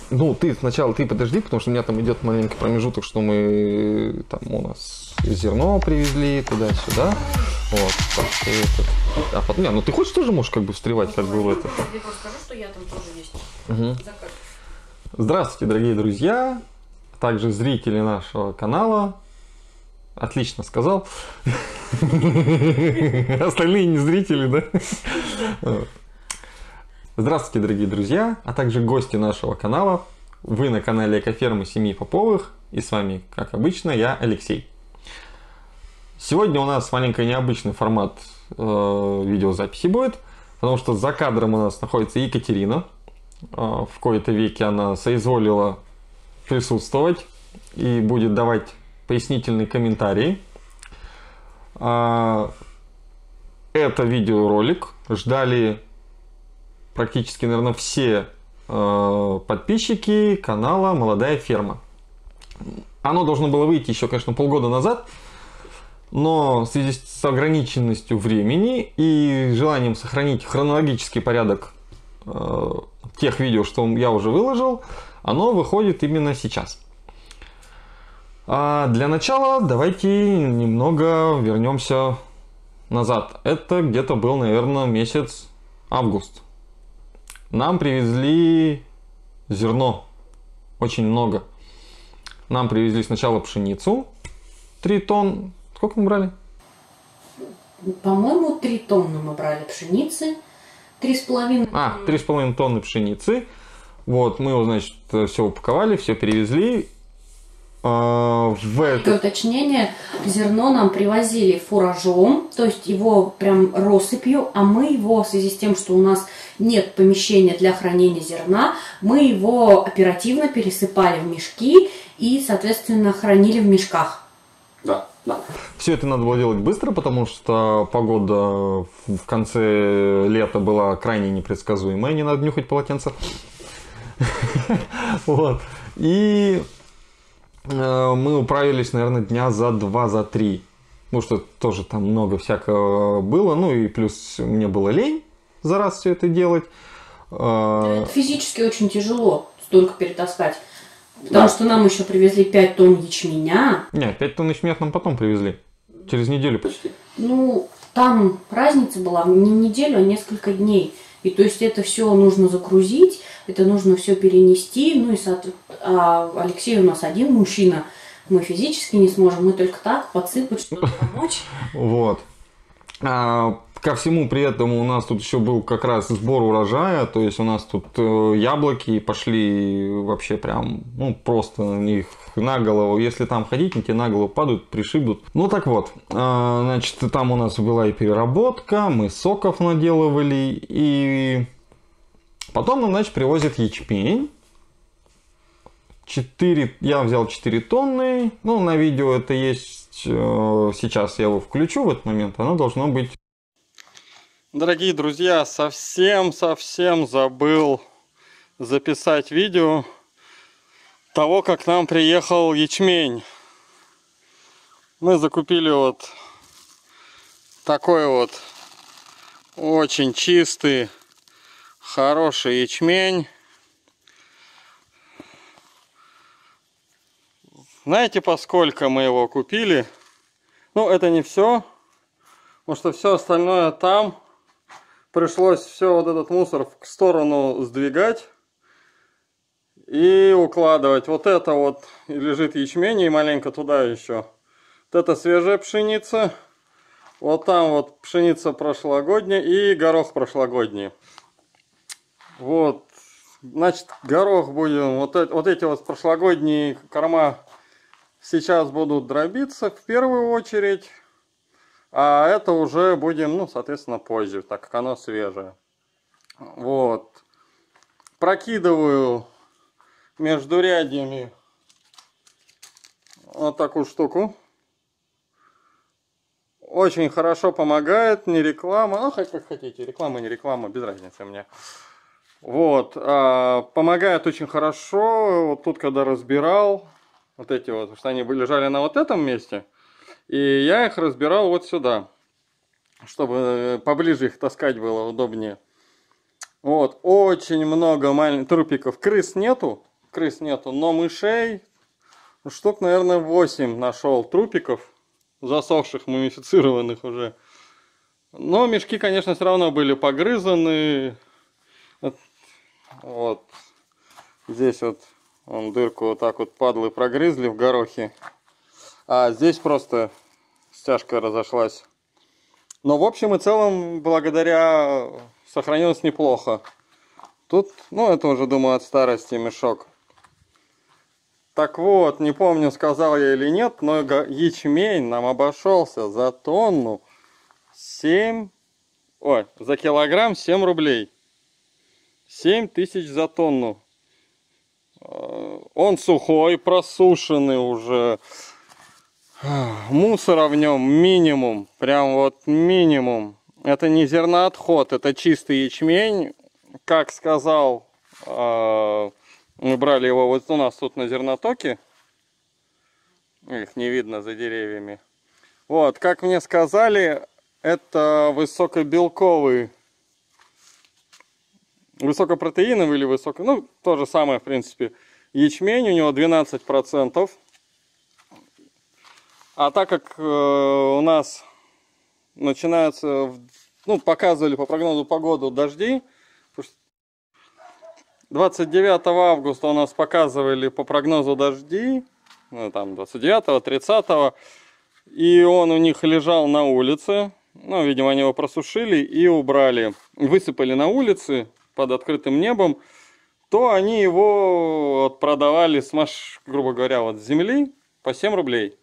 Ну, ты сначала подожди, потому что у меня там идет маленький промежуток, что мы там у нас зерно привезли туда-сюда. Вот, так что это. А потом, ну ты хочешь тоже можешь как бы встревать как бы в это. Я расскажу, что я там тоже есть. Угу. Здравствуйте, дорогие друзья, также зрители нашего канала. Отлично сказал. Остальные не зрители, да? Здравствуйте, дорогие друзья, а также гости нашего канала. Вы на канале Экофермы семьи Поповых, и с вами, как обычно, я, Алексей. Сегодня у нас маленько необычный формат видеозаписи будет, потому что за кадром у нас находится Екатерина. В кои-то веки она соизволила присутствовать и будет давать пояснительные комментарии. Это видеоролик ждали практически, наверное, все подписчики канала «Молодая ферма». Оно должно было выйти еще, конечно, полгода назад, но в связи с ограниченностью времени и желанием сохранить хронологический порядок тех видео, что я уже выложил, оно выходит именно сейчас. А для начала давайте немного вернемся назад. Это где-то был, наверное, месяц август. Нам привезли зерно. Очень много. Нам привезли сначала пшеницу. 3 тонн. Сколько мы брали? По-моему, 3 тонны мы брали пшеницы. 3,5 тонны. 3,5 тонны пшеницы. Вот, мы его, значит, все упаковали, все перевезли. Только уточнение, зерно нам привозили фуражом, то есть его прям россыпью, а мы его, в связи с тем, что у нас нет помещения для хранения зерна, мы его оперативно пересыпали в мешки и, соответственно, хранили в мешках. Да. Все это надо было делать быстро, потому что погода в конце лета была крайне непредсказуемая, не надо нюхать полотенце. Вот. И мы управились, наверное, дня за 2-3. Потому что тоже там много всякого было. Ну и плюс мне было лень за раз все это делать. Это физически очень тяжело столько перетаскать. Потому что нам еще привезли 5 тонн ячменя. Не, 5 тонн ячменя нам потом привезли. Через неделю почти. Ну, там разница была не неделю, а несколько дней. И то есть это все нужно загрузить, это нужно все перенести. Ну и Алексей у нас один мужчина. Мы физически не сможем, мы только так подсыпать, что-то помочь. Вот. Ко всему при этом у нас тут еще был как раз сбор урожая, то есть у нас тут яблоки пошли вообще прям, ну просто на них на голову, если там ходить, они тебе на голову падают, пришибут. Ну так вот, значит, там у нас была и переработка, мы соков наделывали, и потом нам, значит, привозят ячмень. Я взял 4 тонны, ну на видео это есть, сейчас я его включу в этот момент, оно должно быть. Дорогие друзья, совсем забыл записать видео того, как нам приехал ячмень. Мы закупили вот такой вот очень чистый, хороший ячмень. Знаете, поскольку мы его купили? Ну, это не все, потому что все остальное там. Пришлось все вот этот мусор в сторону сдвигать и укладывать. Вот это вот лежит ячмень, и маленько туда еще. Вот это свежая пшеница. Вот там вот пшеница прошлогодняя и горох прошлогодний. Вот. Значит, горох будем, вот эти вот прошлогодние корма сейчас будут дробиться в первую очередь. А это уже будем, ну, соответственно, позже, так как оно свежее. Вот. Прокидываю между рядьями вот такую штуку. Очень хорошо помогает, не реклама. Ну, хоть как хотите, реклама, не реклама, без разницы мне. Вот. Помогает очень хорошо. Вот тут, когда разбирал, вот эти вот, что они лежали на вот этом месте. И я их разбирал вот сюда, чтобы поближе их таскать было удобнее. Вот, очень много маленьких трупиков. Крыс нету, крыс нету, но мышей штук, наверное, 8 нашел трупиков, засохших, мумифицированных уже. Но мешки, конечно, все равно были погрызаны. Вот. Здесь вот он дырку вот так вот падлы прогрызли в горохе. А здесь просто стяжка разошлась. Но в общем и целом, благодаря, сохранилось неплохо. Тут, ну это уже, думаю, от старости мешок. Так вот, не помню, сказал я или нет, но ячмень нам обошелся за тонну 7... Ой, за килограмм 7 рублей. 7 тысяч за тонну. Он сухой, просушенный уже. Мусора в нем минимум. Прям вот минимум. Это не зерноотход, это чистый ячмень. Как сказал, мы брали его вот у нас тут на зернотоке. Их не видно за деревьями. Вот, как мне сказали, это высокобелковый, высокопротеиновый или высоко... Ну, то же самое, в принципе. Ячмень, у него 12%. А так как у нас начинаются, ну, показывали по прогнозу погоды дожди, 29 августа у нас показывали по прогнозу дожди, ну, там 29, 30, и он у них лежал на улице, ну, видимо, они его просушили и убрали, высыпали на улице под открытым небом, то они его продавали грубо говоря, вот с земли по 7 рублей.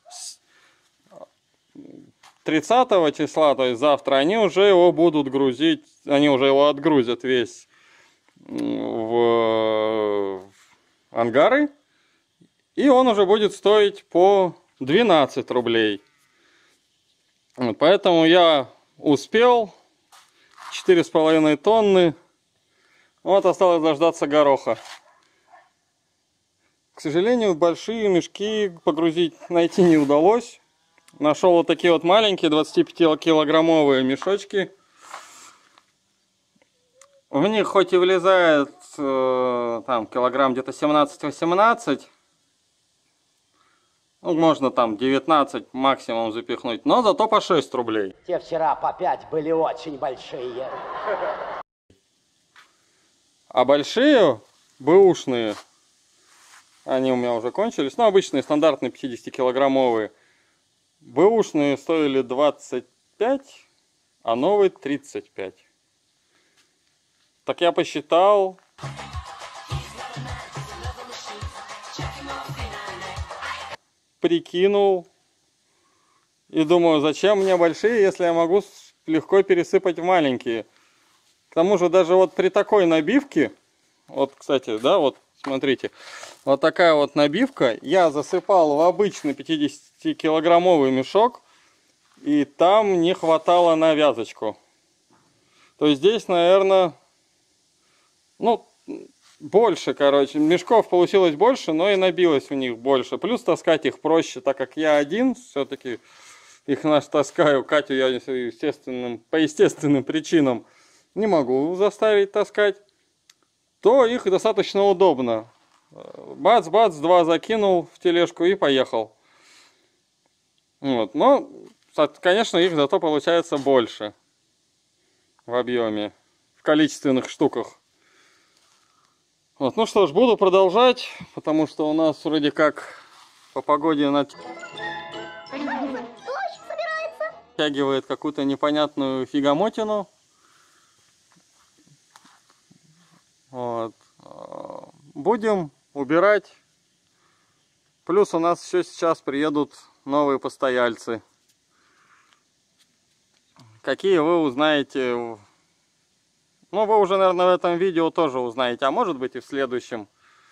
30 числа, то есть завтра, они уже его будут грузить, они уже его отгрузят весь в ангары, и он уже будет стоить по 12 рублей. Поэтому я успел 4,5 тонны. Вот осталось дождаться гороха. К сожалению, большие мешки погрузить найти не удалось. Нашел вот такие вот маленькие 25-килограммовые мешочки. В них хоть и влезает там килограмм где-то 17-18, ну, можно там 19 максимум запихнуть, но зато по 6 рублей. Те вчера по 5 были очень большие. А большие, бэушные, они у меня уже кончились, ну, обычные стандартные 50-килограммовые, бэушные стоили 25, а новые 35. Так я посчитал. Прикинул. И думаю, зачем мне большие, если я могу легко пересыпать в маленькие. К тому же даже вот при такой набивке, вот, кстати, да, вот смотрите, вот такая вот набивка, я засыпал в обычный 50-килограммовый мешок, и там не хватало на вязочку. То есть здесь, наверное, ну, больше, короче, мешков получилось больше, но и набилось в них больше. Плюс таскать их проще, так как я один, все-таки их таскаю. Катю я по естественным причинам не могу заставить таскать. То их достаточно удобно. Бац-бац, 2 закинул в тележку и поехал. Вот. Но, конечно, их зато получается больше в объеме, в количественных штуках. Вот, ну что ж, буду продолжать, потому что у нас вроде как по погоде натягивает какую-то непонятную фигамотину. Вот. Будем убирать. Плюс у нас еще сейчас приедут новые постояльцы. Какие вы узнаете... Ну, вы уже, наверное, в этом видео тоже узнаете, а может быть и в следующем.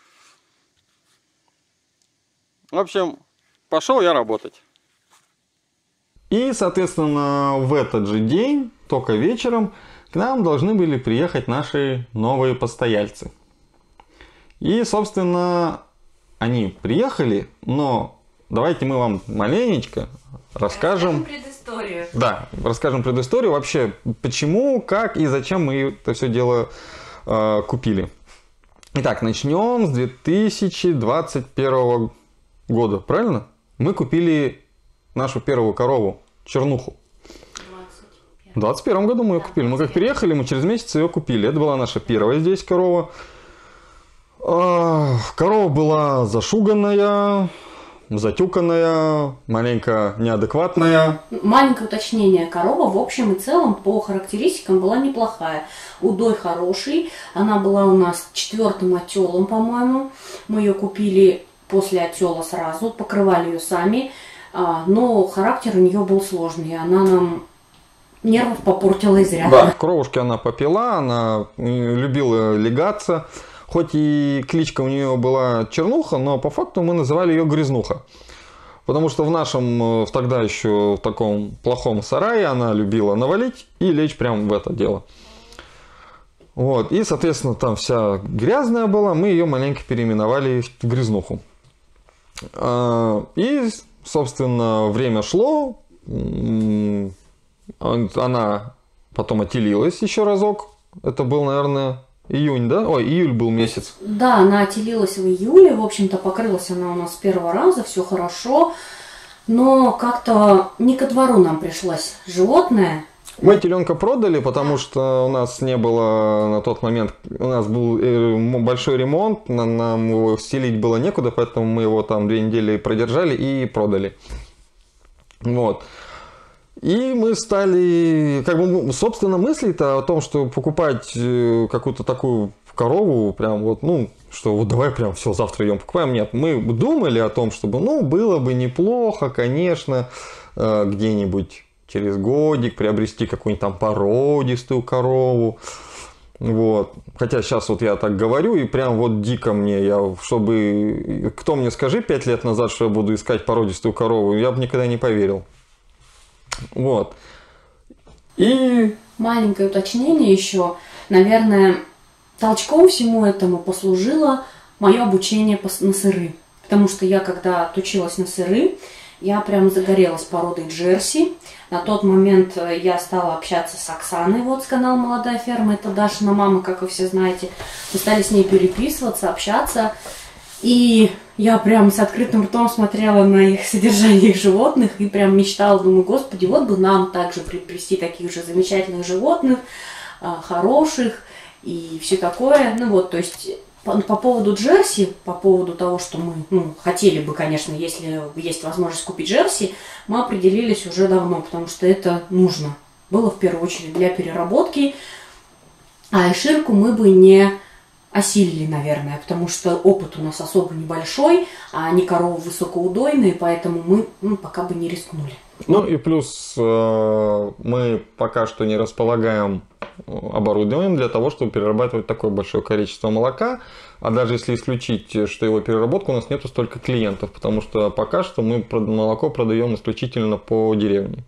В общем, пошел я работать. И, соответственно, в этот же день, только вечером, к нам должны были приехать наши новые постояльцы. И, собственно, они приехали, но давайте мы вам маленечко расскажем предысторию. Да, расскажем предысторию вообще, почему, как и зачем мы это все дело купили. Итак, начнем с 2021 года, правильно? Мы купили нашу первую корову, чернуху. В 2021 году мы ее купили. Мы как переехали, мы через месяц ее купили. Это была наша первая здесь корова. Корова была зашуганная, затюканная, маленько неадекватная. Маленькое уточнение. Корова в общем и целом по характеристикам была неплохая. Удой хороший. Она была у нас 4-м отелом, по-моему. Мы ее купили после отела сразу, покрывали ее сами. Но характер у нее был сложный. Она нам нервов попортила изрядно. Да, кровушки она попила, она любила легаться. Хоть и кличка у нее была Чернуха, но по факту мы называли ее Грязнуха. Потому что в нашем, тогда еще в таком плохом сарае, она любила навалить и лечь прямо в это дело. Вот. И, соответственно, там вся грязная была, мы ее маленько переименовали в Грязнуху. И, собственно, время шло, она потом отелилась еще разок. Это был, наверное, июнь, да? Ой, июль был месяц. Да, она отелилась в июле. В общем-то, покрылась она у нас с первого раза, все хорошо. Но как-то не ко двору нам пришлось животное. Мы теленка продали, потому что у нас не было на тот момент, у нас был большой ремонт, нам его стелить было некуда, поэтому мы его там 2 недели продержали и продали. Вот. И мы стали, как бы, собственно, мысли-то о том, что покупать какую-то такую корову, прям вот, ну, что вот давай прям все, завтра ее покупаем. Нет, мы думали о том, чтобы, ну, было бы неплохо, конечно, где-нибудь через годик приобрести какую-нибудь там породистую корову. Вот. Хотя сейчас вот я так говорю, и прям вот дико мне, чтобы, кто мне скажи 5 лет назад, что я буду искать породистую корову, я бы никогда не поверил. Вот. И Маленькое уточнение еще. Наверное, толчком всему этому послужило мое обучение на сыры. Потому что я, когда отучилась на сыры, я прям загорелась породой джерси. На тот момент я стала общаться с Оксаной, вот с канала «Молодая ферма». Это Дашина мама, как вы все знаете. Мы стали с ней переписываться, общаться. И я прям с открытым ртом смотрела на их содержание их животных и прям мечтала, думаю, господи, вот бы нам также приобрести таких же замечательных животных, хороших и все такое. Ну вот, то есть по поводу джерси, по поводу того, что мы хотели бы, конечно, если есть возможность купить джерси, мы определились уже давно, потому что это нужно. Было в первую очередь для переработки, а эширку мы бы не осилили, наверное, потому что опыт у нас особо небольшой, а они коровы высокоудойные, поэтому мы пока бы не рискнули. Ну и плюс мы пока что не располагаем оборудованием для того, чтобы перерабатывать такое большое количество молока. А даже если исключить, что его переработка, у нас нету столько клиентов, потому что пока что мы молоко продаем исключительно по деревне.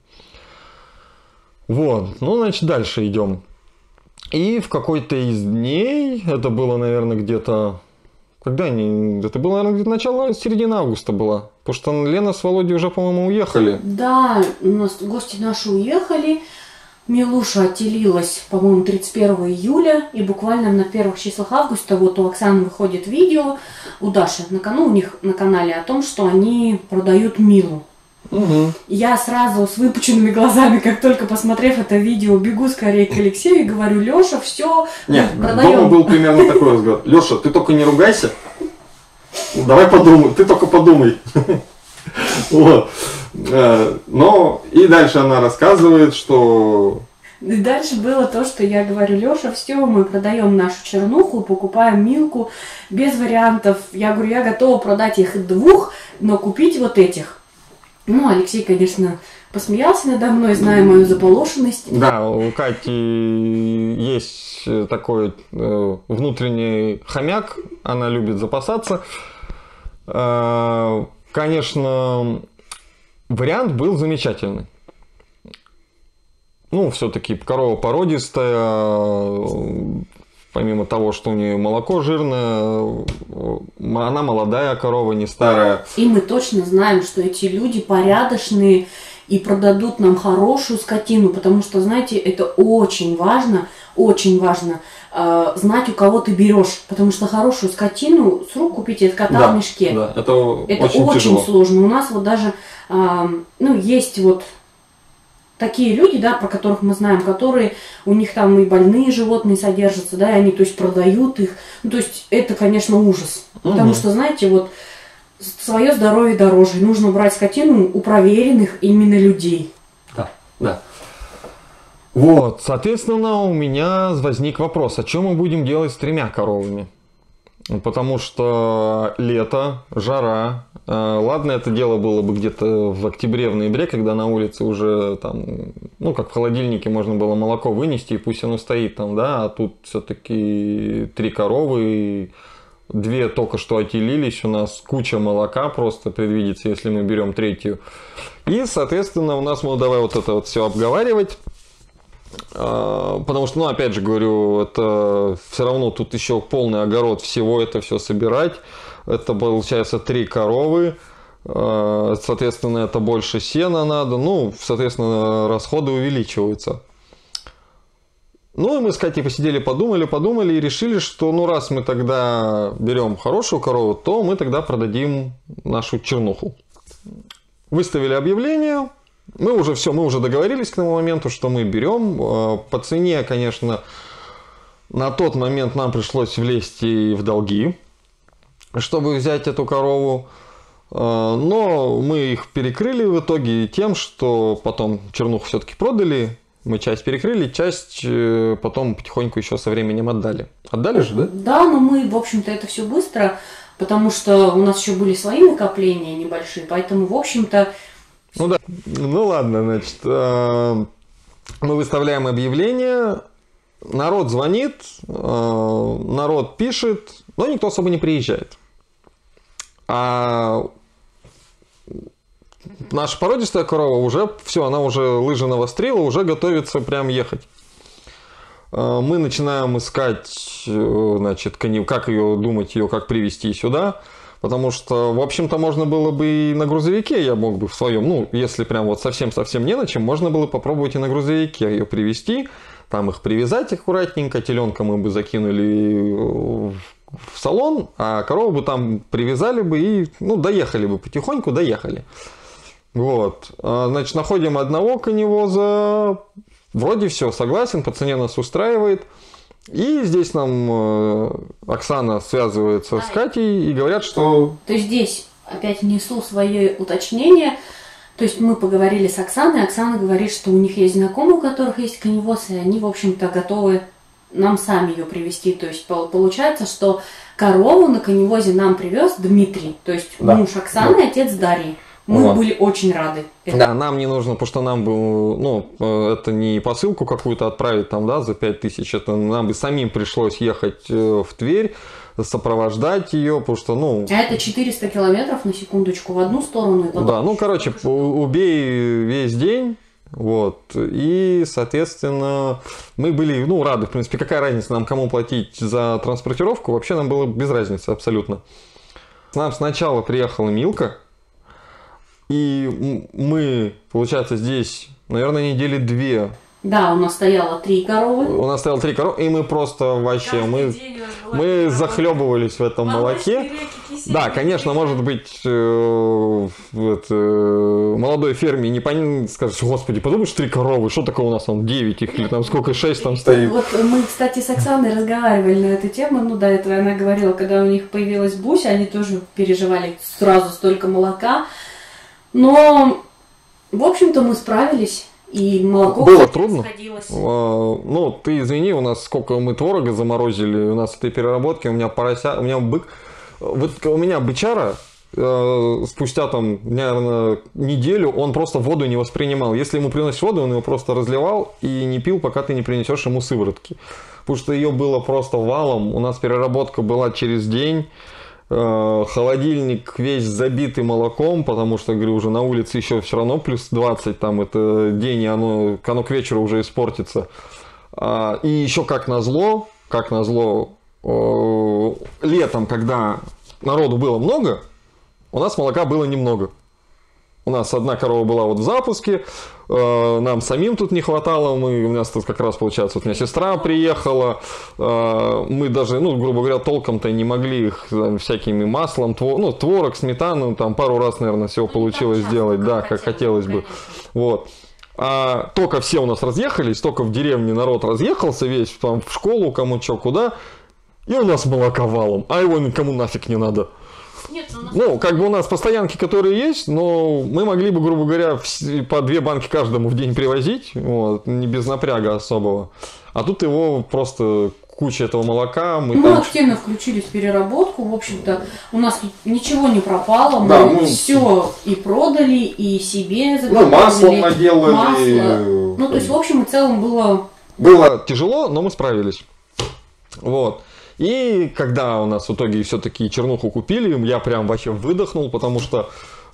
Вот, ну значит дальше идем. И в какой-то из дней, это было, наверное, где-то... Когда они... Это было, наверное, где-то начало, середина августа было. Потому что Лена с Володей уже, по-моему, уехали. Да, у нас гости наши уехали. Милуша отелилась, по-моему, 31 июля. И буквально на первых числах августа вот у Оксаны выходит видео, у Даши у них на канале о том, что они продают Милу. Угу. Я сразу с выпученными глазами, как только посмотрев это видео, бегу скорее к Алексею и говорю: Леша, все, нет, продаем. Дома был примерно такой разговор. Леша, ты только не ругайся. Давай подумай, ты только подумай. Вот. Но и дальше она рассказывает, что... И дальше было то, что я говорю: Леша, все, мы продаем нашу чернуху, покупаем Милку, без вариантов. Я говорю, я готова продать их 2, но купить вот этих. Ну, Алексей, конечно, посмеялся надо мной, зная мою заполошенность. Да, у Кати есть такой внутренний хомяк, она любит запасаться. Конечно, вариант был замечательный. Ну, все-таки корова породистая, помимо того, что у нее молоко жирное, она молодая корова, не старая. И мы точно знаем, что эти люди порядочные и продадут нам хорошую скотину, потому что, знаете, это очень важно знать, у кого ты берешь. Потому что хорошую скотину с рук купить, это кота в мешке. Да, это очень тяжело. сложно. У нас вот даже, ну, есть вот такие люди, да, про которых мы знаем, которые, у них там и больные животные содержатся, да, и они, то есть, продают их. Ну, то есть, это, конечно, ужас. Потому что, знаете, вот, свое здоровье дороже. Нужно брать скотину у проверенных именно людей. Да, да. Вот, соответственно, у меня возник вопрос, а что мы будем делать с 3 коровами? Потому что лето, жара. Ладно, это дело было бы где-то в октябре, в ноябре, когда на улице уже там, ну, как в холодильнике можно было молоко вынести, и пусть оно стоит там, да, а тут все-таки 3 коровы, и 2 только что отелились, у нас куча молока просто предвидится, если мы берем 3-ю. И, соответственно, у нас, ну, давай вот это вот все обговаривать. Потому что, ну, опять же говорю, это все равно тут еще полный огород всего, это все собирать. Это получается 3 коровы, соответственно, это больше сена надо, ну, соответственно, расходы увеличиваются. Ну, и мы с Катей посидели, подумали и решили, что, ну, раз мы тогда берем хорошую корову, то мы тогда продадим нашу чернуху. Выставили объявление. Мы уже договорились к тому моменту, что мы берем. По цене, конечно, на тот момент нам пришлось влезть и в долги, чтобы взять эту корову. Но мы их перекрыли в итоге тем, что потом чернуху все-таки продали. Мы часть перекрыли, часть потом потихоньку еще со временем отдали. Отдали же, да? Да, но мы, в общем-то, это все быстро, потому что у нас еще были свои накопления небольшие, поэтому, в общем-то... Ну да, ну ладно, значит, мы выставляем объявление, народ звонит, народ пишет, но никто особо не приезжает. А наша породистая корова уже, все, она уже лыжи навострила, уже готовится прям ехать. Мы начинаем искать, значит, как ее думать, ее как привезти сюда. Потому что, в общем-то, можно было бы и на грузовике, я мог бы в своем, ну, если прям вот совсем-совсем не на чем, можно было попробовать и на грузовике ее привезти, там их привязать аккуратненько, теленка мы бы закинули в салон, а корову бы там привязали бы и, ну, доехали бы, потихоньку доехали. Вот, значит, находим одного коневоза, вроде все, согласен, по цене нас устраивает. И здесь нам Оксана связывается с Катей и говорят, что... То есть здесь опять внесу свои уточнения. То есть мы поговорили с Оксаной. Оксана говорит, что у них есть знакомые, у которых есть коневоз, и они, в общем-то, готовы нам сами ее привезти. То есть получается, что корову на коневозе нам привез Дмитрий. То есть муж Оксаны, отец Дарьи. Мы были очень рады. Да, нам не нужно, потому что нам бы, ну, это не посылку какую-то отправить там, да, за 5000, это нам бы самим пришлось ехать в Тверь, сопровождать ее, потому что, ну... А это 400 километров, на секундочку, в одну сторону. И да, ну, короче, убей весь день, вот, и, соответственно, мы были, ну, рады, в принципе, какая разница нам, кому платить за транспортировку, вообще нам было без разницы абсолютно. Нам сначала приехала Милка. И мы, получается, здесь, наверное, недели 2. Да, у нас стояло 3 коровы. У нас стояло 3 коровы, и мы просто вообще, мы захлебывались в этом молоке. Да, конечно, может быть, молодой ферме не понятно, скажет, господи, подумаешь, 3 коровы, что такое у нас там 9 их, или там сколько, 6 там стоит. Вот мы, кстати, с Оксаной разговаривали на эту тему, ну, до этого она говорила, когда у них появилась Буся, они тоже переживали сразу столько молока. Но, в общем-то, мы справились, и молоко было трудно. Ну, ты извини, у нас сколько мы творога заморозили, у нас этой переработки, у меня порося, у меня бык, вот у меня бычара, спустя там, наверное, неделю он просто воду не воспринимал. Если ему приносишь воду, он его просто разливал и не пил, пока ты не принесешь ему сыворотки. Потому что ее было просто валом, у нас переработка была через день. Холодильник весь забитый молоком, потому что, говорю, уже на улице еще все равно плюс 20, там это день, и оно к вечеру уже испортится. И еще как назло, летом, когда народу было много, у нас молока было немного. у нас одна корова была вот в запуске, нам самим тут не хватало, у нас тут как раз, получается, вот у меня сестра приехала, мы даже, ну, грубо говоря, толком-то не могли их там, всякими маслом, творог, сметану, там пару раз, наверное, всего получилось сделать, да, как хотелось бы. Вот. А только все у нас разъехались, только в деревне народ разъехался весь, там в школу, кому что, куда, и у нас молока валом, а его никому нафиг не надо. Нет, ну, как бы у нас постоянки, которые есть, но мы могли бы, грубо говоря, по 2 банки каждому в день привозить, вот, не без напряга особого. А тут его просто куча этого молока. Мы там... активно включились в переработку, в общем-то, у нас ничего не пропало, мы, да, мы... все и продали, и себе заготовили. Ну, маслом наделали. Масло. Ну, то есть, в общем и целом было... Было тяжело, но мы справились. Вот. И когда у нас в итоге все-таки чернуху купили, я прям вообще выдохнул, потому что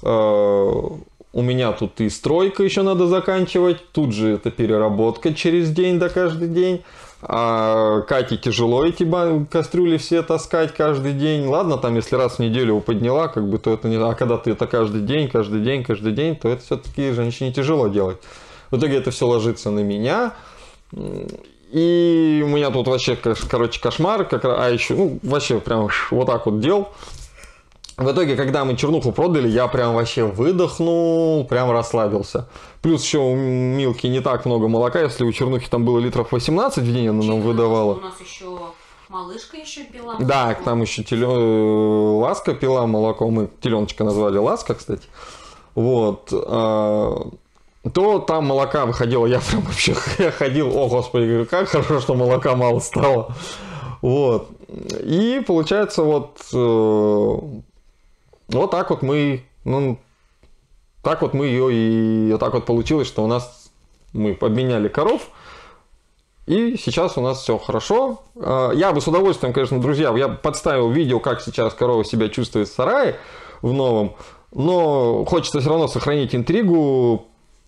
у меня тут и стройка еще надо заканчивать, тут же это переработка через день до каждый день. А Кате тяжело эти кастрюли все таскать каждый день. Ладно, там если раз в неделю подняла, как бы, то это не... А когда ты это каждый день, то это все-таки женщине тяжело делать. В итоге это все ложится на меня. И у меня тут вообще, короче, кошмар, а еще, ну, вообще прям вот так вот дел. В итоге, когда мы чернуху продали, я прям вообще выдохнул, прям расслабился. Плюс еще у Милки не так много молока, если у чернухи там было литров 18 в день, она нам выдавала. У нас еще малышка еще пила. Да, там еще Ласка пила молоко, мы теленочка назвали Ласка, кстати. Вот. То там молока выходило, я прям вообще ходил, о господи, говорю, как хорошо, что молока мало стало. Вот. И получается вот так вот мы, ну, так вот мы ее и так вот получилось, что у нас мы обменяли коров. И сейчас у нас все хорошо. Я бы с удовольствием, конечно, друзья, я подставил видео, как сейчас корова себя чувствует в сарае в новом. Но хочется все равно сохранить интригу,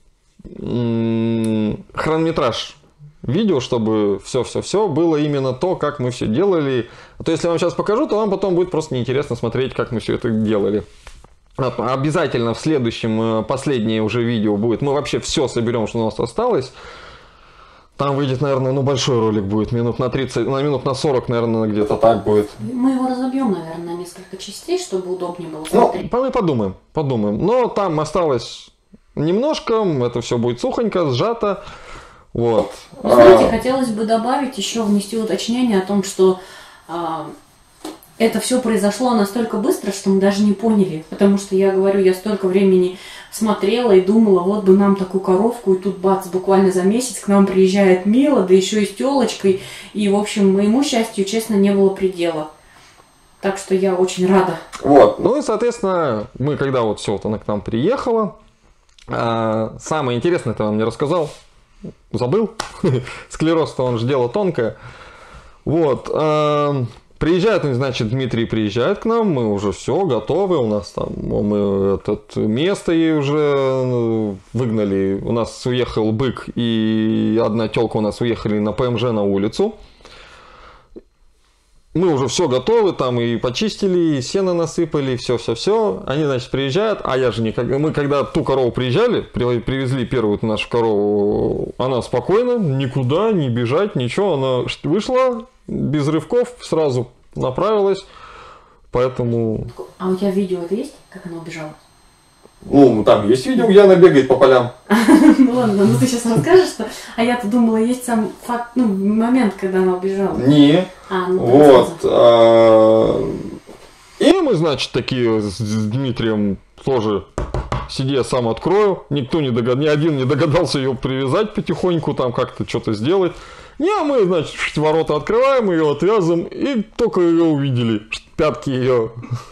хронометраж видео, чтобы все было именно то, как мы все делали. А то если я вам сейчас покажу, то вам потом будет просто неинтересно смотреть, как мы все это делали. Обязательно в следующем, последнее уже видео будет. Мы вообще все соберем, что у нас осталось. Там выйдет, наверное, ну большой ролик будет, минут на 30, минут на 40, наверное, где-то так будет. Мы его разобьем, наверное, на несколько частей, чтобы удобнее было смотреть. Ну, мы подумаем. Но там осталось немножко, это все будет сухонько, сжато. Вот. Вы знаете, хотелось бы добавить, еще внести уточнение о том, что это все произошло настолько быстро, что мы даже не поняли. Потому что я говорю, я столько времени смотрела и думала, вот бы нам такую коровку, и тут бац, буквально за месяц к нам приезжает Мила, да еще и с телочкой. И, в общем, моему счастью, честно, не было предела. Так что я очень рада. Вот. Ну и, соответственно, мы когда вот все, вот она к нам приехала, самое интересное ты вам не рассказал. Забыл. Склероз-то он же дело тонкое. Вот. Приезжает, значит, Дмитрий приезжает к нам, мы уже все готовы, у нас там мы место ей уже выгнали. У нас уехал бык и одна телка у нас уехали на ПМЖ на улицу. Мы уже все готовы, там и почистили, и сено насыпали, все. Они, значит, приезжают, а я же никогда... Мы когда ту корову приезжали, привезли первую нашу корову, она спокойно, никуда не бежать, ничего, она вышла без рывков, сразу направилась, поэтому... А у тебя видео это есть, как она убежала? Ну, там есть видео, где она бегает по полям. Ну ладно, ну ты сейчас расскажешь, что... А я-то думала, есть сам факт, ну, момент, когда она убежала. Не. Вот. И мы, значит, такие с Дмитрием тоже сиди, я сам открою. Никто ни один не догадался ее привязать потихоньку, там как-то что-то сделать. Не, мы, значит, ворота открываем, ее отвязываем, и только ее увидели, пятки ее.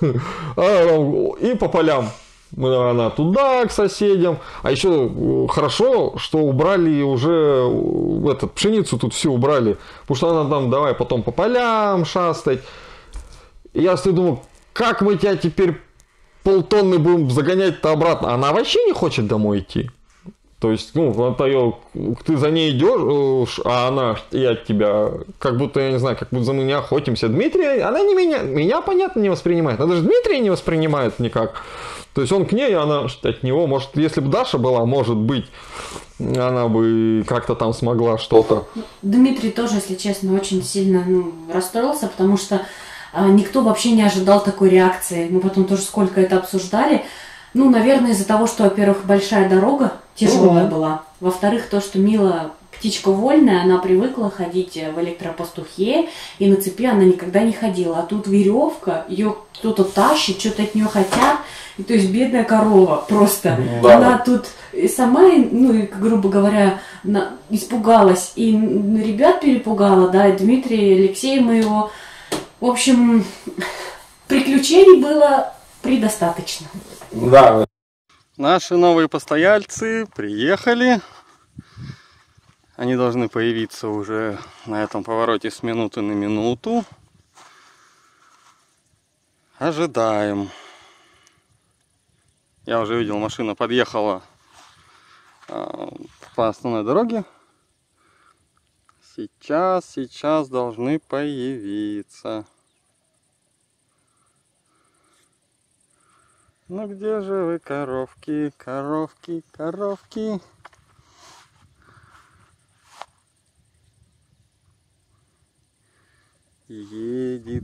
И по полям. Она туда, к соседям. А еще хорошо, что убрали уже пшеницу тут всю убрали. Потому что она там, давай потом по полям шастать. И я думаю, как мы тебя теперь полтонны будем загонять-то обратно? Она вообще не хочет домой идти. То есть, ну, ты за ней идешь, а она и от тебя, как будто, я не знаю, как будто за меня охотимся. Дмитрия, она не меня, понятно, не воспринимает. Она даже Дмитрия не воспринимает никак. То есть он к ней, она от него. Может, если бы Даша была, может быть, она бы как-то там смогла что-то. Дмитрий тоже, если честно, очень сильно расстроился, потому что никто вообще не ожидал такой реакции. Мы потом тоже сколько это обсуждали. Ну, наверное, из-за того, что, во-первых, большая дорога тяжелая была. Во-вторых, то, что Мила птичка вольная, она привыкла ходить в электропастухе, и на цепи она никогда не ходила. А тут веревка, ее кто-то тащит, что-то от нее хотят. И то есть бедная корова просто. Да. Она тут сама, ну, и, грубо говоря, испугалась. И ребят перепугала, да, и Дмитрия, и Алексея моего. В общем, приключений было предостаточно. Да. Наши новые постояльцы приехали. Они должны появиться уже на этом повороте с минуты на минуту. Ожидаем. Я уже видел, машина подъехала по основной дороге. Сейчас должны появиться. Ну где же вы, коровки, коровки, коровки? Едет.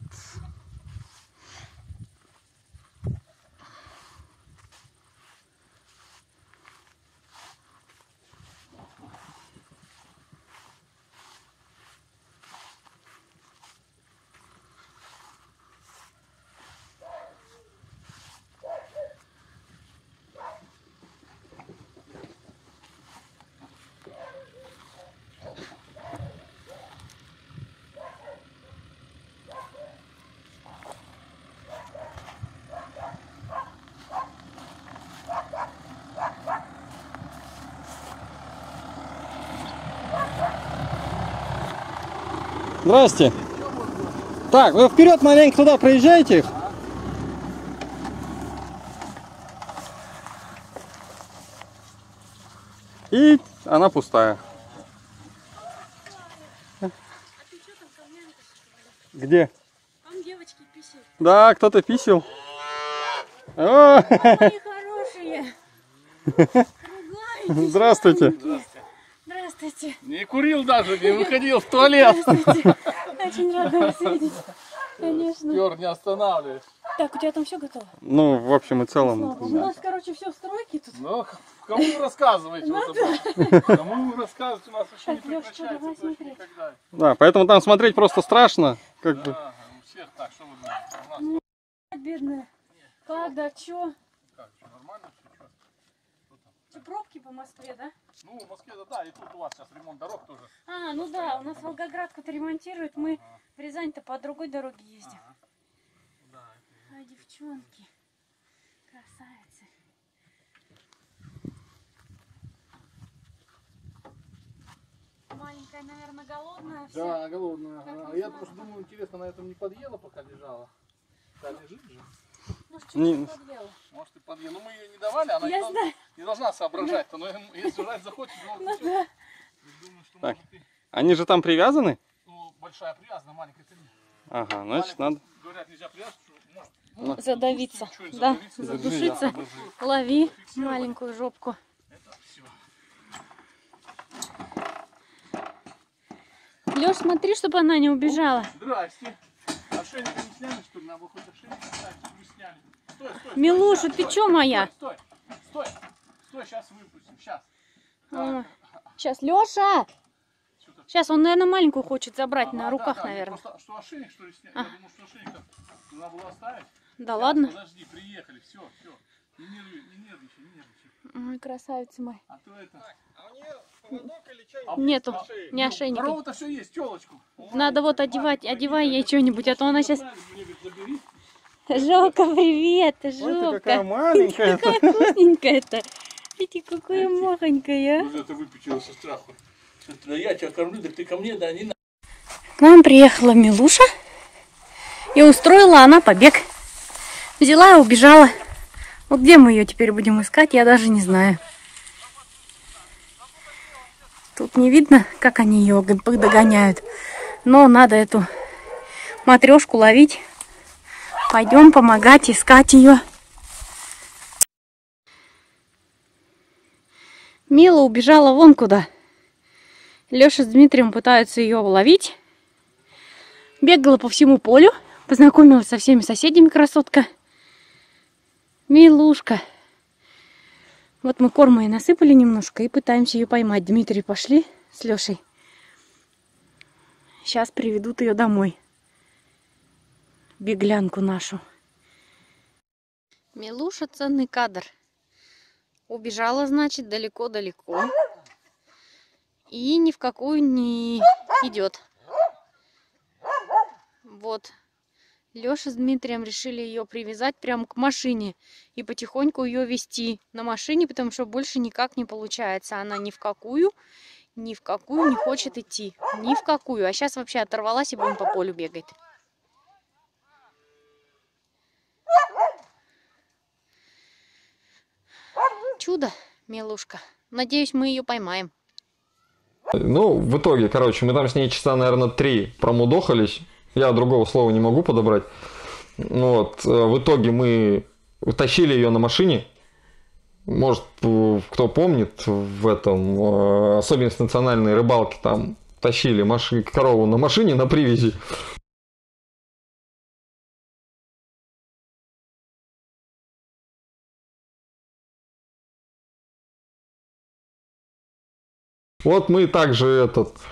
Здрасте. Так, вы вперед маленько туда проезжайте. И она пустая. Где? Там девочки писают. Да, кто-то писал. О, мои хорошие. Ругайтесь. Здравствуйте. Здравствуйте. Не курил даже, не выходил в туалет. Здравствуйте. Очень рада вас видеть. Конечно. Пёр, не останавливаешь. Так, у тебя там все готово? Ну, в общем и целом. У нас, короче, все в стройке тут. Ну, кому вы рассказываете? Кому вы рассказываете? У нас еще не прекращается никогда. Да, поэтому там смотреть просто страшно. Как бы. Да, у всех так, что вы думаете? Бедная. Как, да, чё? Как, что, нормально все? Что, пробки по Москве, да? Ну, в Москве, да, и тут у вас сейчас ремонт дорог тоже. А, ну да, у нас Волгоградку-то ремонтируют, мы в Рязань-то по другой дороге ездим. А, девчонки, красавицы. Маленькая, наверное, голодная вся. Да, голодная. А я просто думаю, интересно, на этом не подъела, пока лежала. Да, лежит же. Может, что-то подъела. Может, и подъела. Ну, мы ее не давали, она не должна соображать-то. Но если жрать захочет, ну, все. Так. Они же там привязаны? Ну, большая привязана, маленькая-то нет. Ага, значит надо. Говорят, нельзя привязывать, что может Задавиться, чуть-чуть да, задавиться. задушиться. Лови маленькую жопку. Это все. Лёш, смотри, чтобы она не убежала. Здрасте. Ошейника не сняли, что ли? Надо хоть ошейник оставить, чтобы вы сняли. Стой, стой. Милуша, ты чё моя? Стой, стой, стой, сейчас выпустим, сейчас. Сейчас, Лёша! Сейчас, он, наверное, маленькую хочет забрать на руках, да, наверное. Просто, что ошейник, что ли, снять? Я думал, что ошейник надо было оставить. Да Сейчас, ладно? Подожди, приехали, все, все. Не нервничай, не нервничай. Ой, красавица моя. А то это... А у нее поводок или что? Нету, не ошейника. Корова-то все есть, телочку. Надо вот одевай ей что-нибудь, а то она сейчас... Мне говорит, забери. Жопка, привет, Ой, ты какая Жопка. маленькая. Какая вкусненькая-то. Видите, какая махонькая. Вот это выпечила со страху. Да я тебя кормлю, так ты ко мне, да, не надо. К нам приехала Милуша, и устроила она побег. Взяла и убежала. Вот где мы ее теперь будем искать, я даже не знаю. Тут не видно, как они ее догоняют. Но надо эту матрешку ловить. Пойдем помогать искать ее. Мила убежала вон куда. Леша с Дмитрием пытаются ее ловить. Бегала по всему полю. Познакомилась со всеми соседями, красотка. Милушка. Вот мы корма и насыпали немножко и пытаемся ее поймать. Дмитрий, пошли с Лешей. Сейчас приведут ее домой. Беглянку нашу. Милуша ценный кадр. Убежала, значит, далеко-далеко. И ни в какую не идет. Вот. Леша с Дмитрием решили ее привязать прямо к машине и потихоньку ее вести на машине, потому что больше никак не получается. Она ни в какую не хочет идти. Ни в какую. А сейчас вообще оторвалась и будем по полю бегать. Чудо, милушка. Надеюсь, мы ее поймаем. Ну, в итоге, короче, мы там с ней часа, наверное, 3 промудохались. Я другого слова не могу подобрать. Вот. В итоге мы тащили ее на машине. Может, кто помнит, в этом особенность национальной рыбалки, там тащили корову на машине на привязи. Вот мы также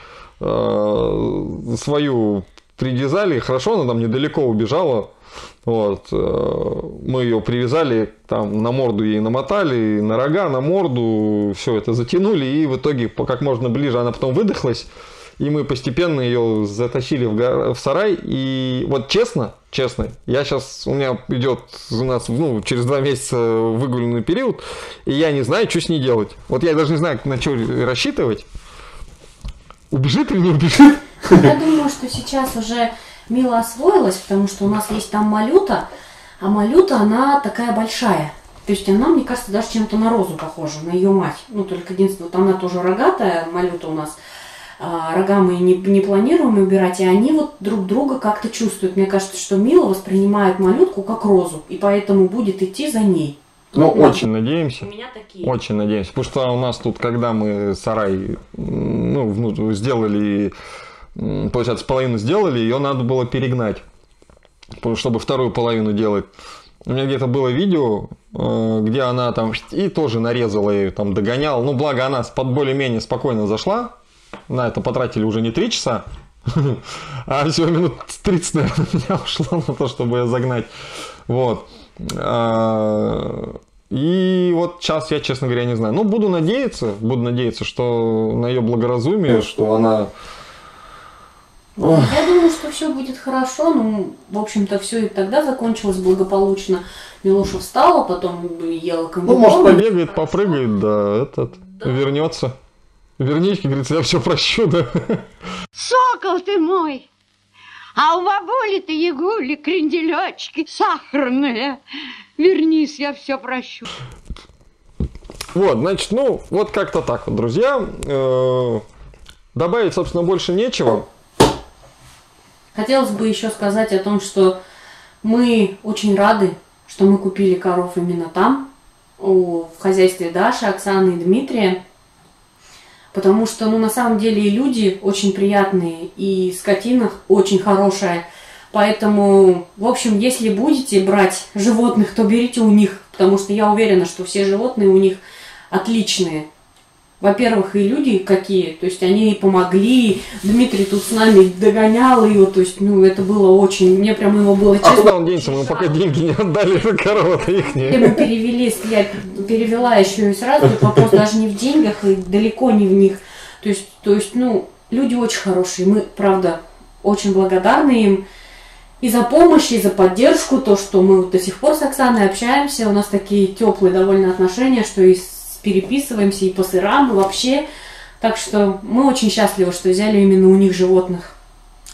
свою привязали, хорошо, она там недалеко убежала. Вот. Мы ее привязали, там на морду ей намотали, на рога, на морду, все это затянули, и в итоге как можно ближе она потом выдохлась, и мы постепенно ее затащили в сарай. И вот честно, я сейчас, у меня идет у нас через 2 месяца выгуленный период, и я не знаю, что с ней делать. Вот я даже не знаю, на что рассчитывать. Убежит или не убежит? Я думаю, что сейчас уже Мила освоилась, потому что у нас есть там малюта, а малюта, она такая большая. То есть она, мне кажется, даже чем-то на Розу похожа, на ее мать. Ну, только единственное, вот она тоже рогатая, малюта у нас. Рога мы не планируем убирать, и они вот друг друга как-то чувствуют. Мне кажется, что Мила воспринимает малютку как Розу, и поэтому будет идти за ней. Ну, очень надеемся. У меня такие. Очень надеемся. Потому что у нас тут, когда мы сарай сделали, получается, половину сделали, ее надо было перегнать, чтобы вторую половину делать. У меня где-то было видео, где она там и тоже нарезала ее, там догоняла. Ну, благо она более-менее спокойно зашла. На это потратили уже не 3 часа, а всего минут 30, наверное, у меня ушло на то, чтобы ее загнать. Вот. И вот сейчас я, честно говоря, не знаю. Но буду надеяться, что на ее благоразумие, что она... Я думаю, что все будет хорошо. Ну, в общем-то, все и тогда закончилось благополучно. Милуша встала, потом ела комбикорм. Ну, может, побегает, попрыгает, да, вернется. Вернись, как говорится, я все прощу, да. Сокол ты мой! А у бабули-то Ягули кренделечки сахарные. Вернись, я все прощу. Вот, значит, вот как-то так вот, друзья. Добавить, собственно, больше нечего. Хотелось бы еще сказать о том, что мы очень рады, что мы купили коров именно там, в хозяйстве Даши, Оксаны и Дмитрия. Потому что, на самом деле, и люди очень приятные, и скотина очень хорошая. Поэтому, в общем, если будете брать животных, то берите у них. Потому что я уверена, что все животные у них отличные. Во-первых, и люди какие. То есть они и помогли. Дмитрий тут с нами догонял ее. То есть, это было очень... Мне прям его было честно. А куда он денется? Мы пока деньги не отдали, это корова-то их не. Мы перевели, я перевела еще и сразу. Вопрос даже не в деньгах и далеко не в них. То есть, люди очень хорошие. Мы, правда, очень благодарны им. И за помощь, и за поддержку. То, что мы до сих пор с Оксаной общаемся. У нас такие теплые довольно отношения, что и переписываемся и по сырам, и вообще. Так что мы очень счастливы, что взяли именно у них животных.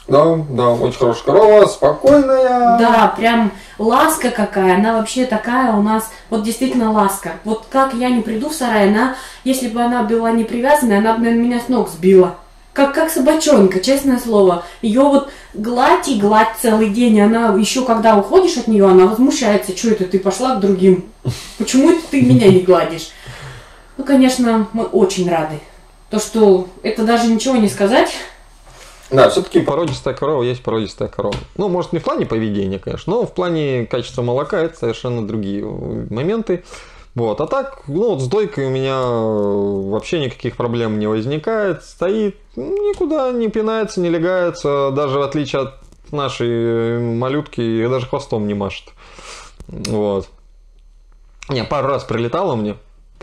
Да, очень хорошая корова, спокойная. Да, прям ласка какая, она вообще такая у нас, вот действительно ласка. Вот как я не приду в сарай, она, если бы она была не привязанная, она бы, наверное, меня с ног сбила. Как собачонка, честное слово. Ее вот гладь и гладь целый день, и она еще когда уходишь от нее, она возмущается, что это ты пошла к другим? Почему это ты меня не гладишь? Ну, конечно, мы очень рады. То, что это даже ничего не сказать. Да, все-таки породистая корова есть породистая корова. Ну, может, не в плане поведения, конечно, но в плане качества молока это совершенно другие моменты. Вот. А так, ну, вот с дойкой у меня вообще никаких проблем не возникает. Стоит, никуда не пинается, не лягается. Даже в отличие от нашей малютки, даже хвостом не машет. Вот. Не, пару раз прилетала мне.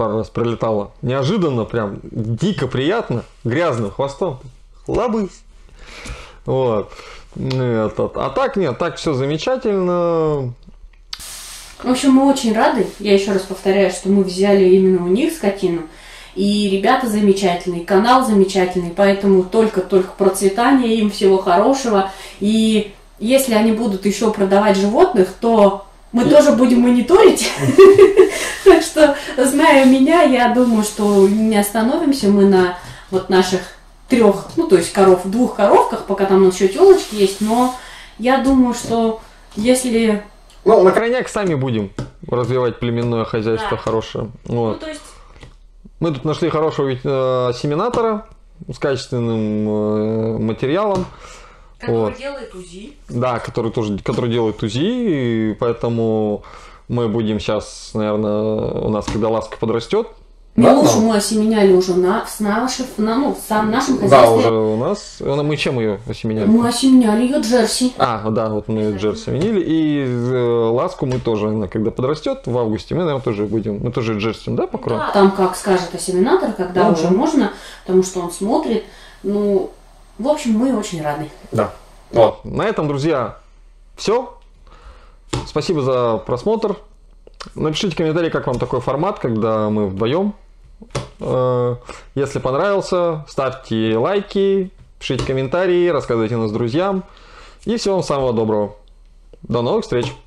Неожиданно, прям дико приятно. Грязным хвостом. Лабысь. Вот. А так нет, так все замечательно. В общем, мы очень рады. Я еще раз повторяю, что мы взяли именно у них скотину. И ребята замечательные, канал замечательный, поэтому только-только процветания им, всего хорошего. И если они будут еще продавать животных, то мы тоже будем мониторить. Так что, зная меня, я думаю, что не остановимся мы на вот наших 3, ну то есть коров, 2 коровках, пока там еще телочки есть, но я думаю, что если... Ну, на крайняк сами будем развивать племенное хозяйство, да, хорошее. Вот. Ну, то есть... Мы тут нашли хорошего семенатора с качественным материалом. Который вот. делает УЗИ. Да, который делает УЗИ, и поэтому мы будем сейчас, наверное, у нас, когда Ласка подрастет. Милушу мы осеменяли уже в нашем хозяйстве. Да, уже у нас. Мы чем ее осеменяли? Мы осеменяли ее джерси. Да, вот мы ее джерси осеменили. И Ласку мы тоже, она когда подрастет в августе, мы, наверное, тоже будем. Мы тоже джерси, да, покроем? Да, там как скажет осеменатор, когда уже можно, потому что он смотрит. Ну, в общем, мы очень рады. Да. Вот. На этом, друзья, все. Спасибо за просмотр. Напишите комментарий, как вам такой формат, когда мы вдвоем. Если понравился, ставьте лайки, пишите комментарии, рассказывайте нас друзьям. И всего вам самого доброго. До новых встреч!